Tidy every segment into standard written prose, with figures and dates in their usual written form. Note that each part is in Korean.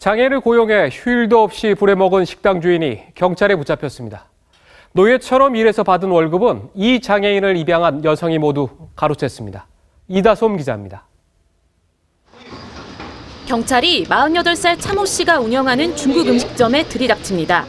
장애인을 고용해 휴일도 없이 부려먹은 식당 주인이 경찰에 붙잡혔습니다. 노예처럼 일해서 받은 월급은 이 장애인을 입양한 여성이 모두 가로챘습니다. 이다솜 기자입니다. 경찰이 48살 차모 씨가 운영하는 중국 음식점에 들이닥칩니다.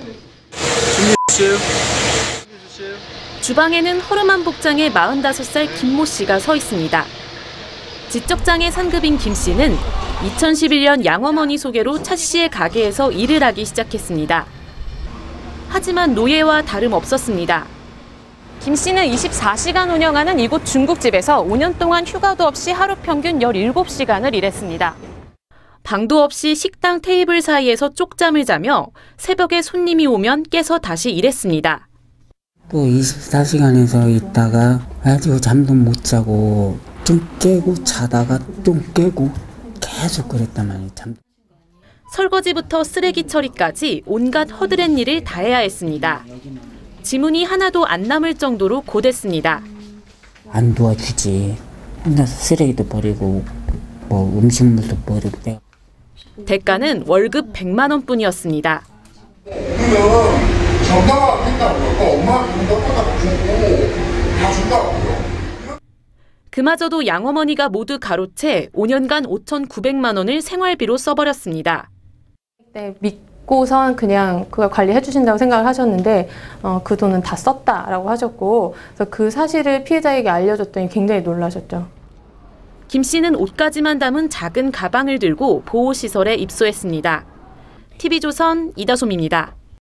주방에는 허름한 복장의 45살 김모 씨가 서 있습니다. 지적장애 상급인 김 씨는 2011년 양어머니 소개로 차 씨의 가게에서 일을 하기 시작했습니다. 하지만 노예와 다름없었습니다. 김 씨는 24시간 운영하는 이곳 중국집에서 5년 동안 휴가도 없이 하루 평균 17시간을 일했습니다. 방도 없이 식당 테이블 사이에서 쪽잠을 자며 새벽에 손님이 오면 깨서 다시 일했습니다. 또 24시간에서 있다가 아주 잠도 못 자고 좀 깨고 자다가 좀 깨고 계속 그랬단 말이에요. 설거지부터 쓰레기 처리까지 온갖 허드렛 일을 다 해야 했습니다. 지문이 하나도 안 남을 정도로 고됐습니다. 안 도와주지. 혼자서 쓰레기도 버리고 뭐 음식물도 버리고. 대가는 월급 100만 원뿐이었습니다. 정당화가 된다고 엄마가 돈도 주고 다 준다고요. 그마저도 양어머니가 모두 가로채 5년간 5,900만 원을 생활비로 써버렸습니다. 네, 믿고선 그냥 그걸 관리해 주신다고 생각을 하셨는데 그 돈은 다 썼다라고 하셨고, 그래서 그 사실을 피해자에게 알려줬더니 굉장히 놀라셨죠. 김 씨는 옷까지만 담은 작은 가방을 들고 보호시설에 입소했습니다. TV조선 이다솜입니다.